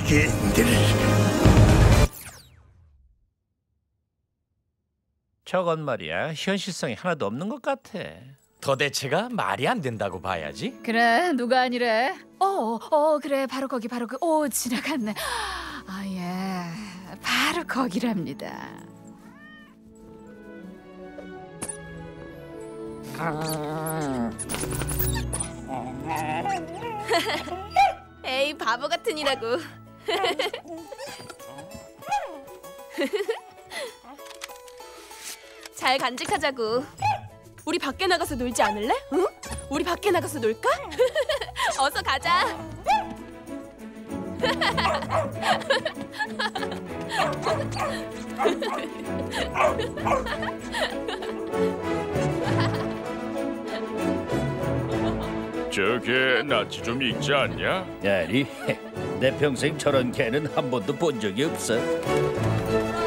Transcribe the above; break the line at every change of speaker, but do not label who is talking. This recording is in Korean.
개인들.
저건 말이야 현실성이 하나도 없는 것 같아.
도대체가 말이 안 된다고 봐야지.
그래 누가 아니래? 그래 바로 거기 지나갔네. 예 바로 거기랍니다.
에이 바보 같으니라고. 잘 간직하자고. 우리 밖에 나가서 놀지 않을래? 응? 우리 밖에 나가서 놀까? 어서 가자.
저게 낯이 좀 익지 않냐?
아니 내 평생 저런 개는 한 번도 본 적이 없어.